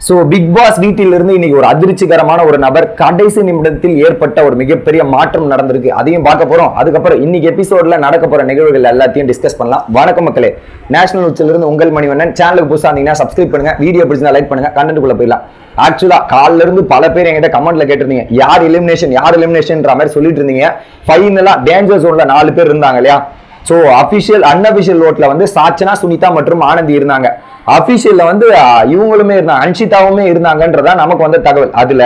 So big pass வீட்டிலிருந்து இன்னைக்கு ஒரு அதிர்ச்சிகரமான ஒரு நபர் கடைசி நிமிடத்தில் ஏற்பட்ட ஒரு மிகப்பெரிய மாற்றம் நடந்திருக்கு. அதையும் பார்க்க போறோம். அதுக்கப்புறம் இன்னைக்கு எபிசோட்ல நடக்க போற நிகழ்வுகள் எல்லாத்தையும் டிஸ்கஸ் பண்ணலாம். வணக்கம் மக்களே, நேஷனல் நியூஸ்ல இருந்து உங்கள் மணிவண்ணன். சேனலுக்கு புதுசா இருந்தீங்கன்னா சப்ஸ்கிரைப் பண்ணுங்க, வீடியோ பிடிச்சா லைக் பண்ணுங்க, கண்டென்ட்குள்ள போயிடலாம். ஆக்சுவலா காலில இருந்து பல பேர் என்கிட்ட கமெண்ட்ல கேட்டிருந்தீங்க, யார் எலிமினேஷன்ன்ற மாதிரி சொல்லிட்டு இருந்தீங்க. ஃபைனலா டேஞ்சர் ஜோன்ல 4 பேர் இருந்தாங்க இல்லையா? சோ அபிஷியல் அன்அபிஷியல் ஓட்ல வந்து சாச்சனா, சுனிதா மற்றும் ஆனந்தி இருந்தாங்க. அபிஷியல்ல வந்து இவங்களுமே இருந்தாங்க, அன்ஷிதாவுமே இருந்தாங்கன்றதா நமக்கு வந்த தகவல். அதுல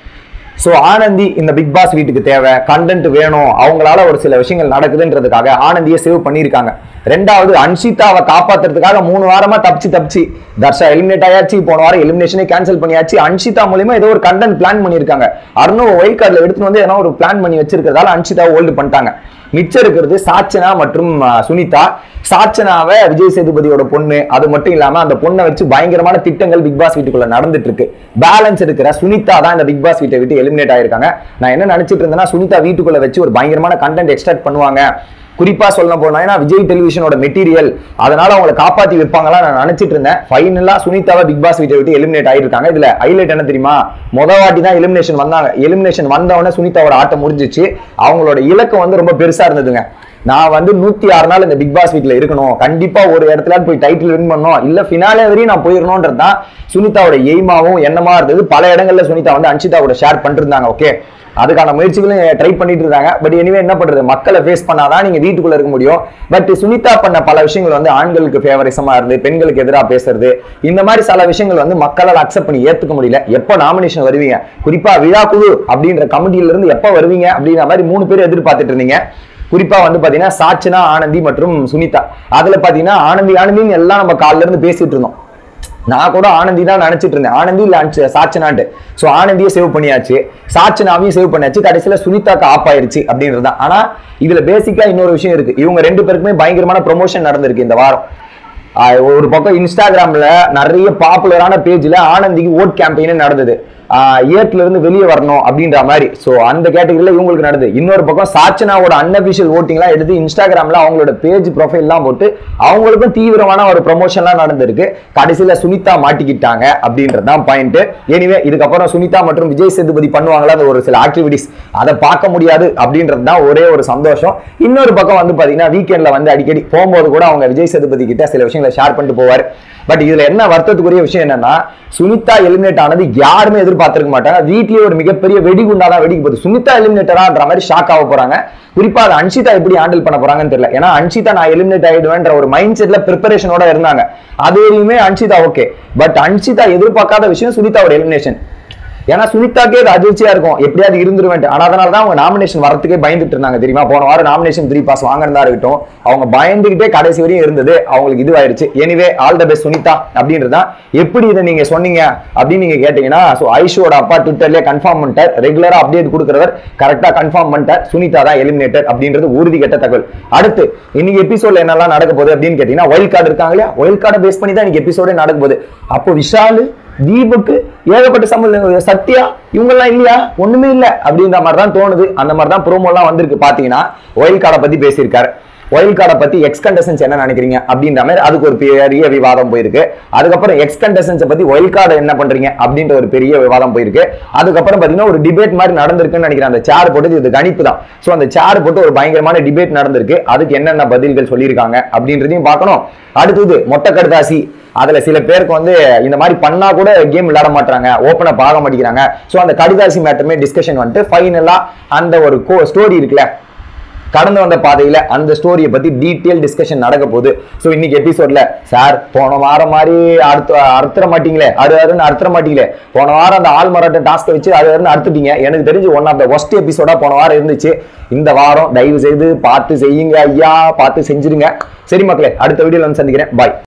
சோ ஆனந்தி இந்த பிக் பாஸ் வீட்டுக்கு தேவை, கண்டென்ட் வேணும், அவங்களால ஒரு சில விஷயங்கள் நடக்குதுன்றதுக்காக ஆனந்தியை சேவ் பண்ணியிருக்காங்க. ரெண்டாவது, அன்ஷிதாவை காப்பாத்துறதுக்காக 3 வாரமா தப்பிச்சு தர்ஷா எலிமினேட் ஆயாச்சு, போன வாரம் எலிமினேஷனே கேன்சல் பண்ணியாச்சு. அன்ஷிதா மூலமா ஏதோ ஒரு கண்டென்ட் பிளான் பண்ணியிருக்காங்க. அருண் ஒயிட் கார்டுல எடுத்துட்டு வந்து ஏதோ ஒரு பிளான் பண்ணி வச்சிருக்கிறதால அன்ஷிதாவை ஹோல்டு பண்ணிட்டாங்க. மிச்சம் இருக்கிறது சாச்சனா மற்றும் சுனிதா. சாச்சனாவை விஜய் சேதுபதியோட பொண்ணு, அது மட்டும் இல்லாம அந்த பொண்ணை வச்சு பயங்கரமான திட்டங்கள் பிக் பாஸ் வீட்டுக்குள்ள நடந்துட்டு இருக்கு. பேலன்ஸ் இருக்கிற சுனிதா தான் இந்த பிக் பாஸ் வீட்டை விட்டு எலிமினேட் ஆயிருக்காங்க. நான் என்ன நினைச்சிட்டு இருந்தேன்னா, சுனிதா வீட்டுக்குள்ள வச்சு ஒரு பயங்கரமான கண்டென்ட் எக்ஸ்ட்ராக்ட் பண்ணுவாங்க, குறிப்பா சொல்ல போனா விஜய் டெலிவிஷனோட மெட்டீரியல், அதனால அவங்களை காப்பாத்தி வைப்பாங்களா நான் நினைச்சிட்டு இருந்தேன். ஃபைனலா சுனிதாவை பிக் பாஸ் வீட்டை விட்டு எலிமினேட் ஆயிருக்காங்க. இதுல ஹைலைட் என்ன தெரியுமா? வாட்டி தான் எலிமினேஷன் வந்தாங்க. எலிமினேஷன் வந்தவொடனே சுனிதாவோட ஆட்டம் முடிஞ்சிச்சு. அவங்களோட இலக்கம் வந்து ரொம்ப பெருசா இருந்ததுங்க. நான் வந்து 106 நாள் இந்த பிக் பாஸ் வீட்ல இருக்கணும், கண்டிப்பா ஒரு இடத்துல போய் டைட்டில் வின் பண்ணணும், இல்ல ஃபினாலே வரையும் நான் போயிடணும்ன்றதுதான் சுனிதாவோட எய்மாவும் எண்ணமா இருந்தது. பல இடங்கள்ல சுனிதா வந்து அன்ஷிதாவோட ஷேர் பண்ணிருந்தாங்க. ஓகே, அதுக்கான முயற்சிகளும் ட்ரை பண்ணிட்டு இருந்தாங்க. பட் எனிவே என்ன பண்றது, மக்களை ஃபேஸ் பண்ணாதான் நீங்க வீட்டுக்குள்ள இருக்க முடியும். பட் சுனிதா பண்ண பல விஷயங்கள் வந்து ஆண்களுக்கு ஃபேவரிசமா இருந்து பெண்களுக்கு எதிராக பேசுறது, இந்த மாதிரி சில விஷயங்கள் வந்து மக்களால் அக்செப்ட் பண்ணி ஏத்துக்க முடியல. எப்ப நாமினேஷன் வருவீங்க, குறிப்பா விழா குழு அப்படின்ற கமிட்டியில இருந்து எப்ப வருவீங்க அப்படின்ற மாதிரி 3 பேர் எதிர்பார்த்துட்டு இருந்தீங்க. குறிப்பா வந்து பாத்தீங்கன்னா சாச்சனா, ஆனந்தி மற்றும் சுனிதா. அதுல பாத்தீங்கன்னா ஆனந்தின்னு எல்லாம் நம்ம காலில இருந்து பேசிட்டு இருந்தோம். நான் கூட ஆனந்தி தான் நினைச்சிட்டு இருந்தேன், ஆனந்தி இல்ல சாச்சனாட்டு. சோ ஆனந்தியை சேவ் பண்ணியாச்சு, சாச்சனாவையும் சேவ் பண்ணியாச்சு, கடைசியில சுனிதாக்கு ஆப் ஆயிருச்சு அப்படின்றதுதான். ஆனா இதுல பேசிக்கா இன்னொரு விஷயம் இருக்கு. இவங்க 2 பேருக்குமே பயங்கரமான ப்ரொமோஷன் நடந்திருக்கு இந்த வாரம். ஒரு பக்கம் இன்ஸ்டாகிராம்ல நிறைய பாப்புலரான பேஜ்ல ஆனந்திக்கு ஓட் கேம்பெயின் நடந்தது, ஏட்ல இருந்து வெளியே வரணும் அப்படின்ற மாதிரி. சோ அந்த கேட்டகரியில இவங்களுக்கு நடந்தது. இன்னொரு பக்கம் சாச்சனாவோட அன்அபிஷியல் ஓட்டிங் எல்லாம் எடுத்து இன்ஸ்டாகிராம்ல அவங்களோட பேஜ் ப்ரொஃபைல் எல்லாம் போட்டு அவங்களுக்கும் தீவிரமான ஒரு ப்ரொமோஷன் எல்லாம் நடந்திருக்கு. கடைசியில சுனிதா மாட்டிக்கிட்டாங்க அப்படின்றதான் பாயிண்ட். எனிவே இதுக்கப்புறம் சுனிதா மற்றும் விஜய் சேதுபதி பண்ணுவாங்களா அந்த ஒரு சில ஆக்டிவிட்டிஸ், அதை பார்க்க முடியாது அப்படின்றது தான் ஒரே ஒரு சந்தோஷம். இன்னொரு பக்கம் வந்து பாத்தீங்கன்னா வீக்கெண்ட்ல வந்து அடிக்கடி போகும்போது கூட அவங்க விஜய் சேதுபதி கிட்ட சில விஷயங்களை ஷேர் பண்ணிட்டு போவார். பட் இதுல என்ன வருத்தத்துக்குரிய விஷயம் என்னன்னா, சுனிதா எலிமினேட் ஆனது யாருமே எதிர்பார்த்திருக்க மாட்டாங்க. வீட்லயே ஒரு மிகப்பெரிய வெடிகுண்டாதான் வெடிக்க போகுது. சுனிதா எலிமினேட்டரான்ற மாதிரி ஷாக் ஆக போறாங்க. குறிப்பா அதை அன்ஷிதா எப்படி ஹேண்டில் பண்ண போறாங்கன்னு தெரியல. ஏன்னா அன்ஷிதா நான் எலிமினேட் ஆயிடுவேன்ற ஒரு மைண்ட் செட்ல ப்ரிப்பரேஷனோட இருந்தாங்க. அது வரையுமே அன்ஷிதா ஓகே. பட் அன்ஷிதா எதிர்பார்க்காத விஷயம் சுனிதாவோட எலிமினேஷன். ஏன்னா சுனிதாக்கே அது அதிர்ச்சியா இருக்கும், எப்படியாவது இருந்துருவேன். ஆனா அதனாலதான் அவங்க நாமினேஷன் வரத்துக்கே பயந்துட்டு இருந்தாங்க தெரியுமா? போன வாரம் நாமினேஷன் 3 பாஸ் வாங்கினதா இருக்கட்டும், அவங்க பயந்துகிட்டே கடைசி வரையும் இருந்தது. அவங்களுக்கு இதுவாயிருச்சு. Anyway all the best Sunita அப்படின்றதான். எப்படி இதை நீங்க சொன்னீங்க அப்படின்னு நீங்க கேட்டீங்கன்னா, ஐஷோட அப்பா ட்விட்டர்லயே கன்ஃபார்ம் பண்ணிட்டார், ரெகுலரா அப்டேட் கொடுக்கிறவர் கரெக்டா கன்ஃபார்ம் பண்ணிட்டார், சுனிதா தான் எலிமினேட்டர் அப்படின்றது உறுதி கட்ட தகவல். அடுத்து இன்னைக்கு எபிசோட்ல என்னெல்லாம் நடக்க போகுது அப்படின்னு கேட்டீங்கன்னா, ஒயில்ட் கார்டு இருக்காங்க இல்லையா, ஒயில்ட் கார்டை பேஸ் பண்ணி தான் இன்னைக்கு எபிசோடே நடக்க போகுது. அப்போ விஷால், தீபக்கு, ஏகப்பட்ட சம்பளம், சத்யா இவங்கெல்லாம் இல்லையா, ஒண்ணுமே இல்ல அப்படின்ற மாதிரி தான் தோணுது. அந்த மாதிரி தான் ப்ரோமோ எல்லாம் வந்திருக்கு. பாத்தீங்கன்னா ஒயில்ட் கார்டை பத்தி பேசியிருக்காரு. ஒயில்ட் கார்டை பத்தி எக்ஸ் கண்டஸ்டன்ஸ் என்ன நினைக்கிறீங்க அப்படின்ற மாதிரி அதுக்கு ஒரு பெரிய விவாதம் போயிருக்கு. அதுக்கப்புறம் எக்ஸ் கண்டஸ்டன்ஸ் பத்தி ஒயில்ட் கார்டு என்ன பண்றீங்க அப்படின்ற ஒரு பெரிய விவாதம் போயிருக்கு. அதுக்கப்புறம் பாத்தீங்கன்னா ஒரு டிபேட் மாதிரி நடந்திருக்குன்னு நினைக்கிறேன். அந்த சேர் போட்டு, இது கணிப்பு தான். சோ அந்த சேர் போட்டு ஒரு பயங்கரமான டிபேட் நடந்திருக்கு. அதுக்கு என்னென்ன பதில்கள் சொல்லியிருக்காங்க அப்படின்றதையும் பார்க்கணும். அடுத்தது மொட்டை கடுதாசி. அதுல சில பேருக்கு வந்து இந்த மாதிரி பண்ணா கூட கேம் விளையாட மாட்டாங்க, ஓப்பனா பார்க்க மாட்டேங்கிறாங்க. சோ அந்த கடுதாசி மேட்டருமே டிஸ்கஷன் வந்துட்டு ஃபைனலா அந்த ஒரு ஸ்டோரி இருக்குல்ல, கடந்து வந்த பாதையில அந்த ஸ்டோரியை பத்தி டீட்டெயில் டிஸ்கஷன் நடக்க போகுது. சோ இன்னைக்கு எபிசோட்ல சார் போன வாரம் மாதிரி அறுத்துற மாட்டீங்களே, அறுன்னு அறுத்துற மாட்டீங்களே, போன வாரம் அந்த ஆள் மராட்ட டாஸ்க் வச்சு அறுன்னு அறுத்துட்டீங்க. எனக்கு தெரிஞ்சு ஒன் ஆஃப் த ஒஸ்ட் எபிசோடா போன வாரம் இருந்துச்சு. இந்த வாரம் தயவு செய்து பார்த்து செய்யுங்க ஐயா, பார்த்து செஞ்சிருங்க. சரி மக்களே, அடுத்த வீடியோல வந்து சந்திக்கிறேன். பாய்.